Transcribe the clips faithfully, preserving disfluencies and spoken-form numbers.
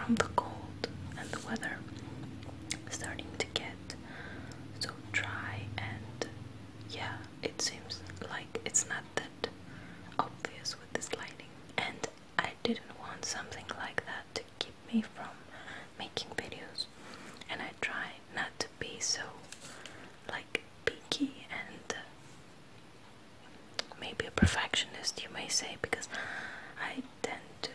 from the cold and the weather starting to get so dry, and yeah, it seems like it's not that obvious with this lighting, and I didn't want something like that to keep me from making videos, and I try not to be so like picky and uh, maybe a perfectionist, you may say, because I tend to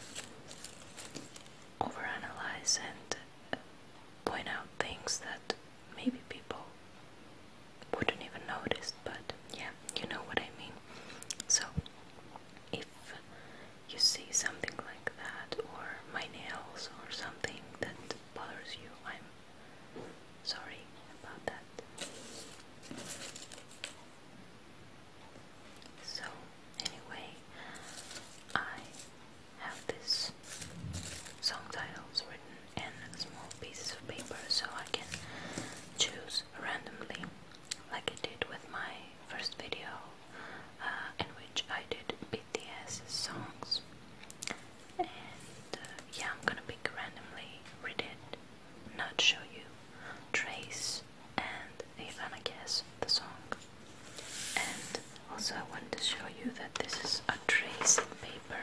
overanalyze and uh, point out things that maybe people wouldn't even notice, but yeah, you know what I mean. So if you see something like that, or my nails or something that bothers you, I'm sorry about that. So anyway, I have this song titles written in small pieces of paper so I can choose randomly, like I did with my first video uh, in which I did B T S songs. And uh, yeah, I'm gonna pick randomly, read it, not show you, trace, and you're gonna guess the song. And also I wanted to show you that this is a tracing paper.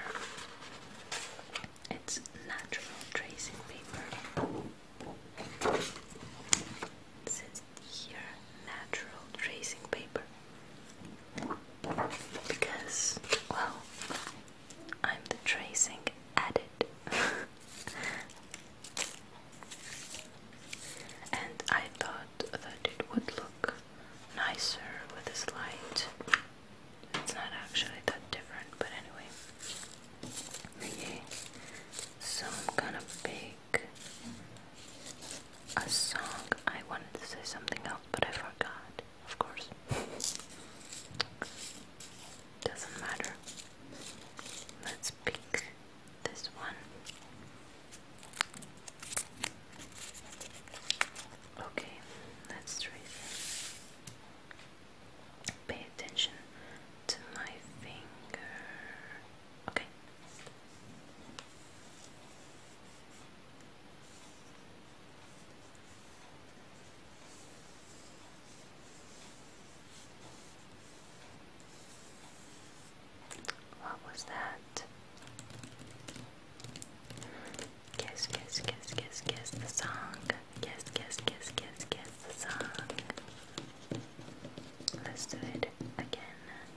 It's natural tracing paper. It says here, natural tracing paper. Because, well, I'm the tracing addict. And I thought that it would look nicer with this light. It's not actually that different, but anyway. Okay, so I'm gonna pick a song. I wanted to say something else, but I forgot, of course. Doesn't matter. Let's pick this one. Okay, let's trace it. Pay attention to my finger. Okay. What was that? Guess, guess, guess, guess, guess the song. Guess, guess, guess, guess, guess the song. Let's do it again.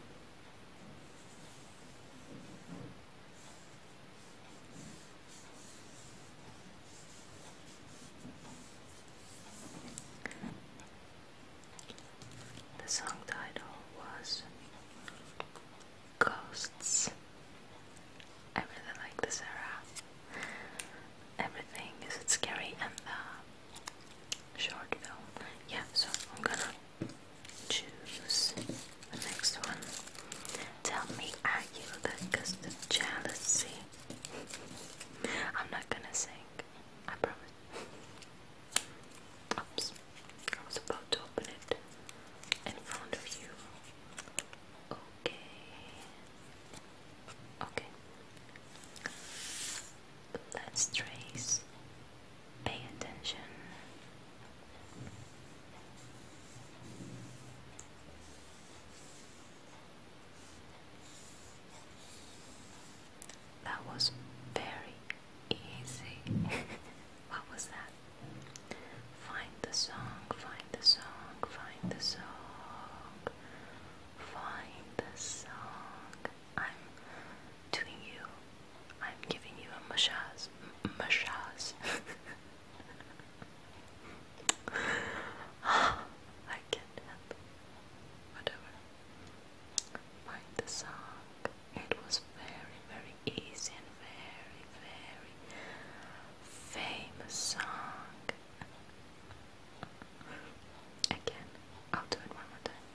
The song title was Ghosts. I really like this era. Everything is scary and the short film. Yeah, so I'm gonna choose the next one. Tell me, are you the ghost of jealousy? I'm not gonna sing, I promise. Oops, I was about to open it in front of you. Okay. Okay. Let's trace. Pay attention. That was very easy. What was that? Find the song, find the song, find the song. Find the song. I'm doing you. I'm giving you a massage. Massage. I can't help. Whatever. Find the song. It was very, very easy and very, very famous song. Again, I'll do it one more time.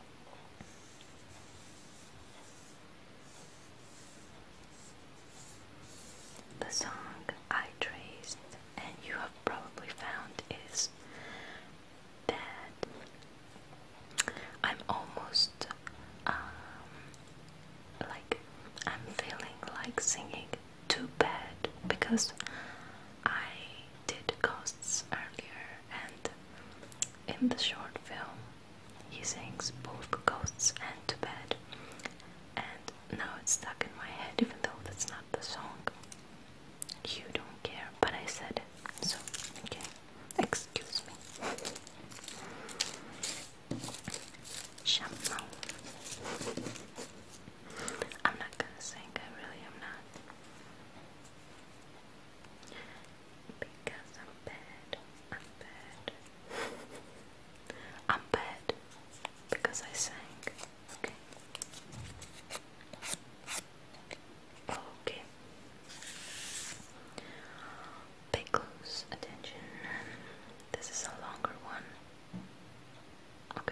The song I traced and you have probably found is Bad. I'm almost um, like I'm feeling like singing too bad because in the short film, he sings both Ghosts and To Bed, and now it's stuck in my head, even though that's not the song. You don't care, but I said it, so okay, excuse me. Shampoo. I'm not gonna sing, I really am not. Because I'm bad, I'm bad. I'm bad because I sang, okay? Okay. Pay close attention. This is a longer one. Okay.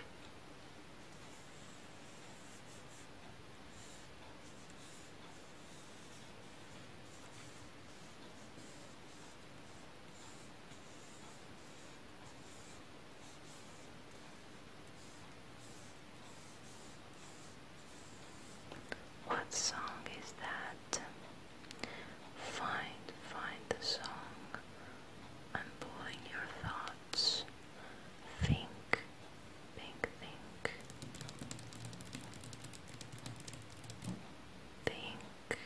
What song is that? Find, find the song. I'm pulling your thoughts. Think, think, think. Think.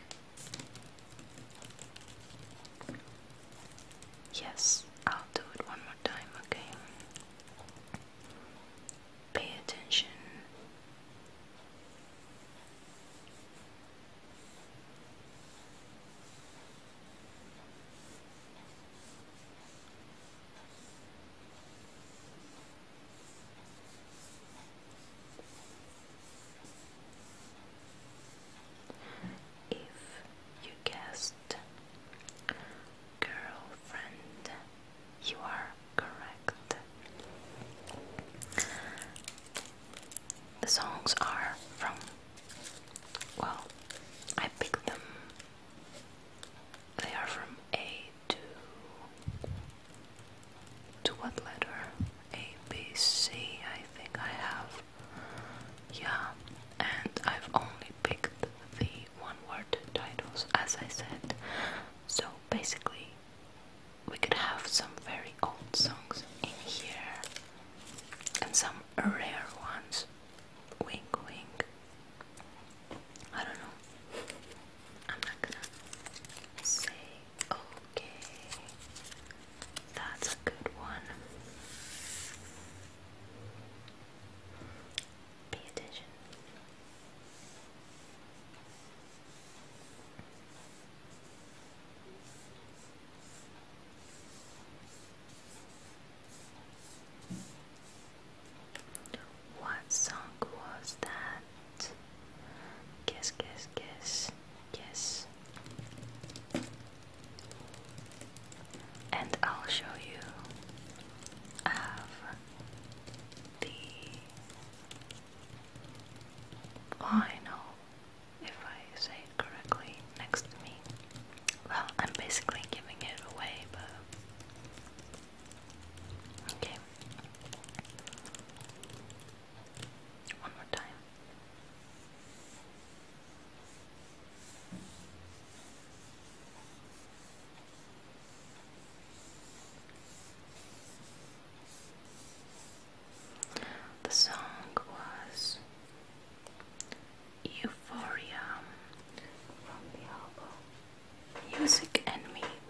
Yes, I'll do it one more time, okay? Pay attention. If you guessed girlfriend, you are correct. The songs are from, well, I picked them. They are from A to, to what letter? A, B, C, I think I have. Yeah, and I've only picked the one-word titles, as I said. So basically, we could have some very old songs in here, and some rare ones. Wink, wink. I don't know. I'm not gonna say, okay, that's a good one. Pay attention. What song was that? Guess, guess, guess, guess. And I'll show you. I have the vinyl, if I say it correctly, next to me. Well, I'm basically giving it away, but okay. One more time. The song was Euphoria from the album Music and Me,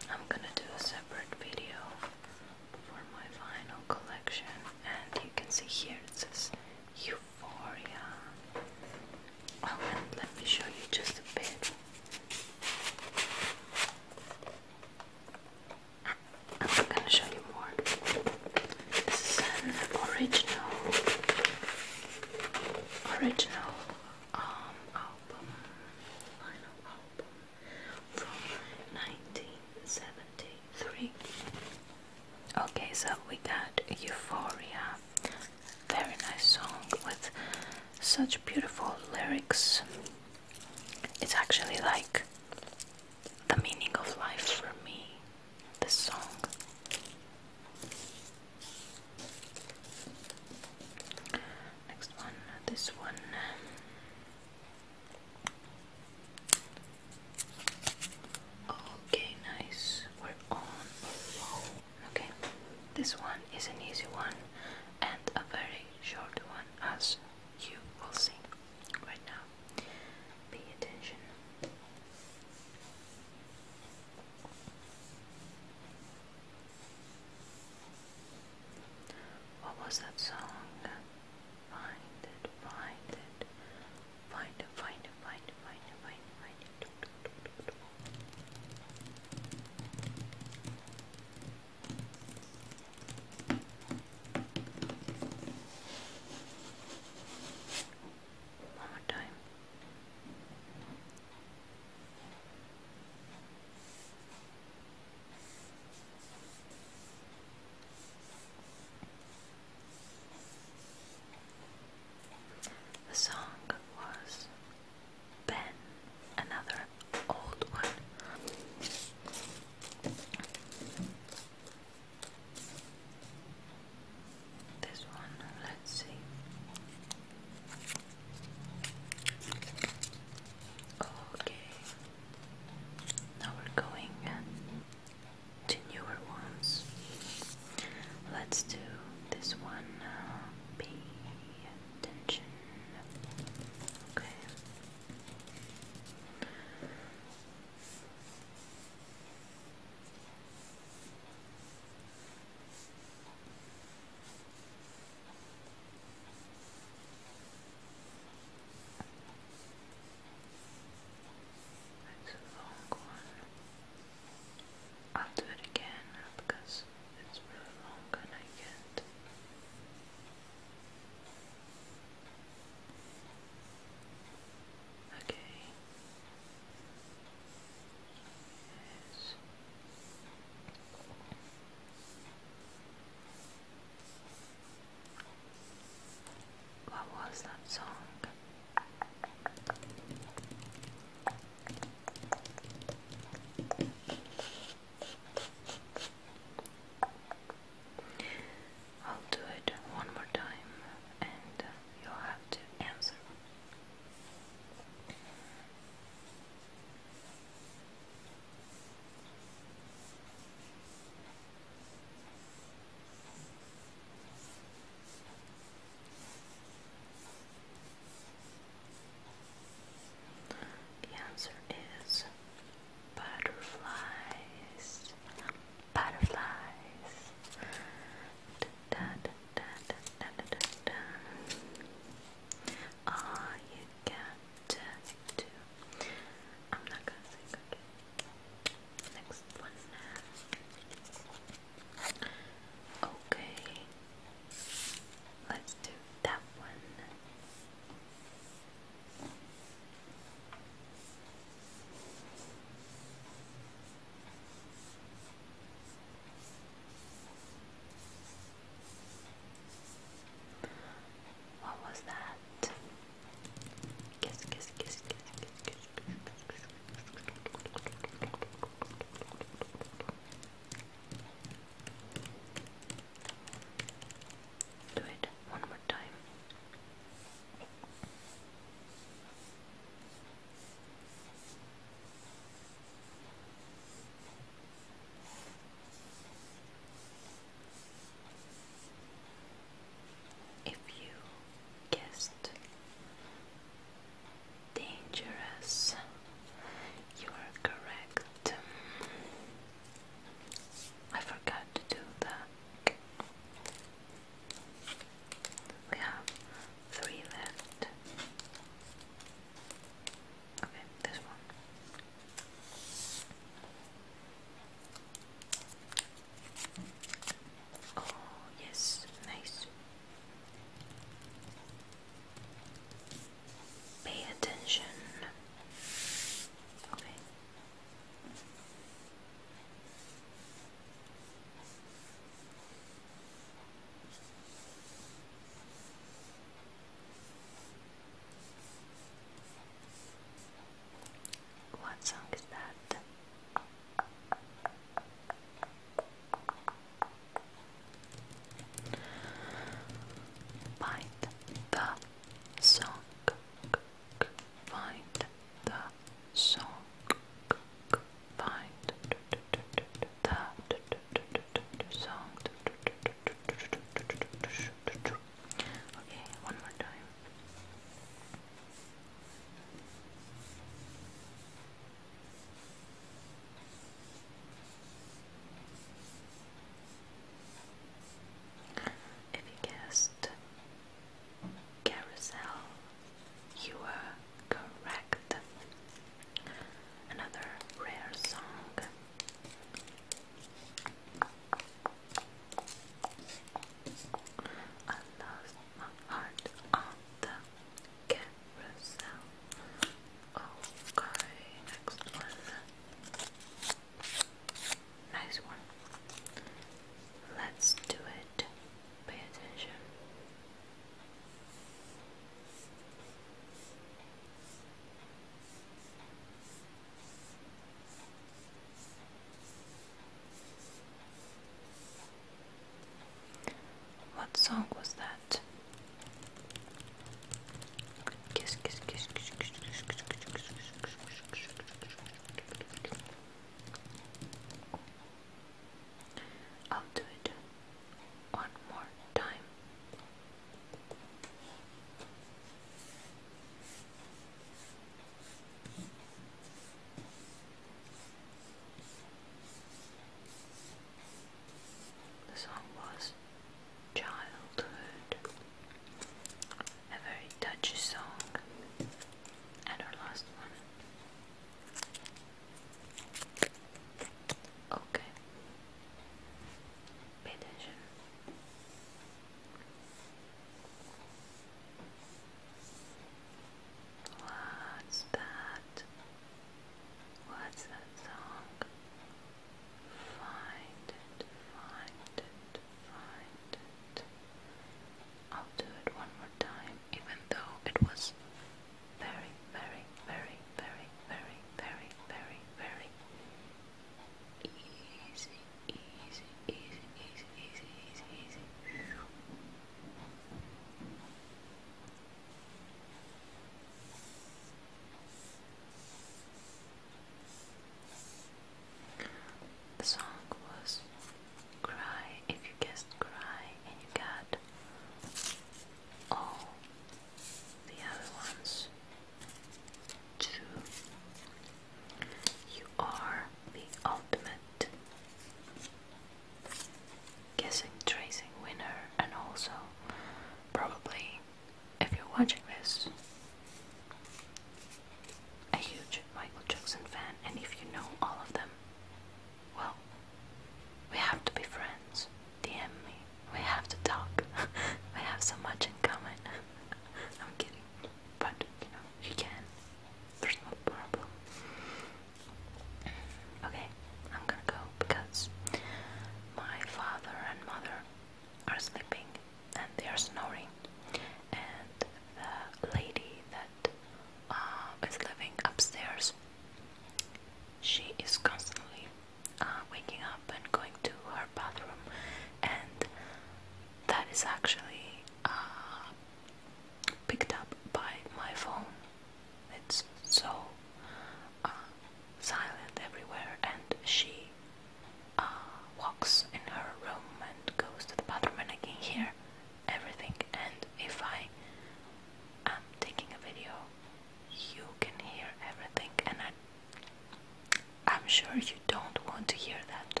sure you don't want to hear that.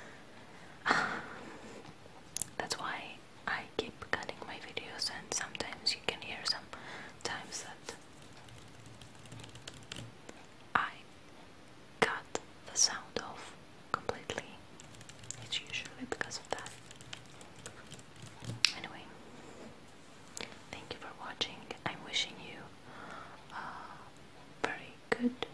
That's why I keep cutting my videos, and sometimes you can hear some times that I cut the sound off completely. It's usually because of that. Anyway, thank you for watching. I'm wishing you a very good